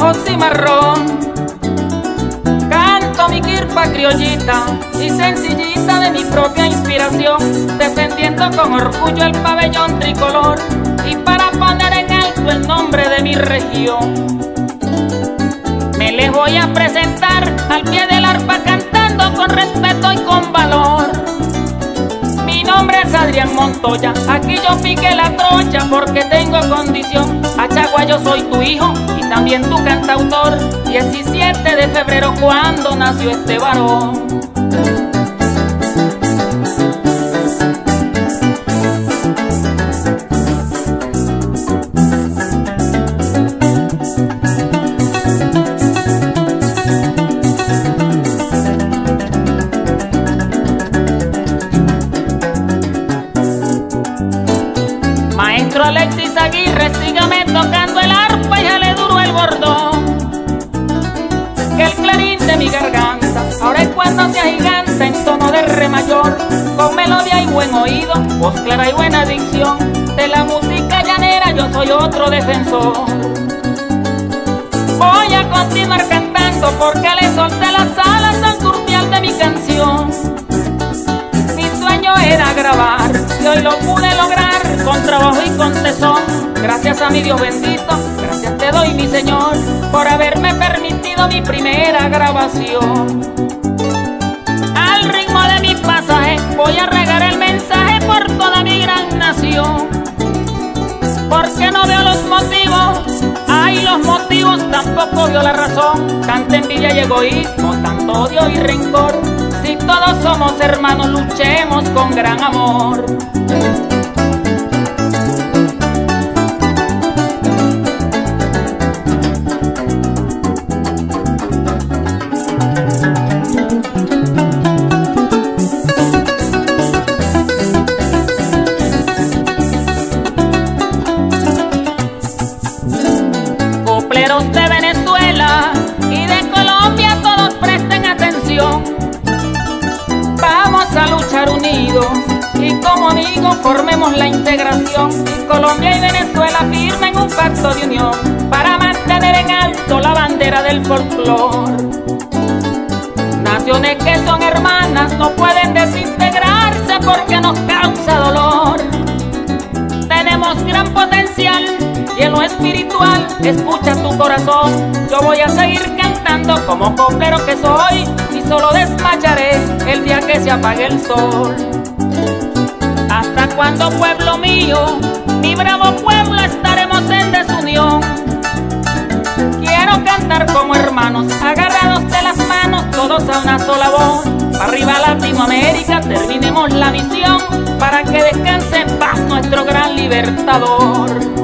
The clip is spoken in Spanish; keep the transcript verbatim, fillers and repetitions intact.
blanco cimarrón. Canto mi quirpa criollita y sencillita de mi propia inspiración, defendiendo con orgullo el pabellón tricolor y para poner en alto el nombre de mi región. Me les voy a presentar al pie del arpa cantando con respeto y con valor. Mi nombre es Adrián Montoya, aquí yo piqué la trocha porque tengo condición. Achagua, yo soy tu hijo y también tu cantautor. diecisiete de febrero cuando nació este varón. Maestro Alexis Aguirre, sígame tocando el arpa y jale duro el bordón, que el clarín de mi garganta ahora es cuando se agiganta en tono de re mayor, con melodía y buen oído, voz clara y buena dicción. De la música llanera yo soy otro defensor. Voy a continuar cantando porque le solté las alas al turpial de mi canción. Mi sueño era grabar y hoy lo pude lograr con trabajo y con tesón. Gracias a mi Dios bendito, gracias te doy mi Señor por haberme permitido mi primera grabación. Al ritmo de mi pasaje voy a regar el mensaje por toda mi gran nación, porque no veo los motivos, ay los motivos tampoco veo la razón. Tanta envidia y egoísmo, tanto odio y rencor, si todos somos hermanos luchemos con gran amor. Copleros de Venezuela y de Colombia, todos presten atención. Vamos a luchar unidos y como amigos formemos la integración. Y Colombia y Venezuela firmen un pacto de unión para mantener en alto la bandera del folclor. Naciones que son hermanas no pueden desintegrarse porque nos causa dolor. Tenemos gran potencial y en lo espiritual escucha tu corazón. Yo voy a seguir cantando como coplero que soy y solo desmayaré el día que se apague el sol. ¿Hasta cuando, pueblo mío, mi bravo pueblo, estaremos en desunión? Quiero cantar como hermanos, agarrados de las manos, todos a una sola voz. Arriba Latinoamérica, terminemos la misión para que descanse en paz nuestro gran libertador.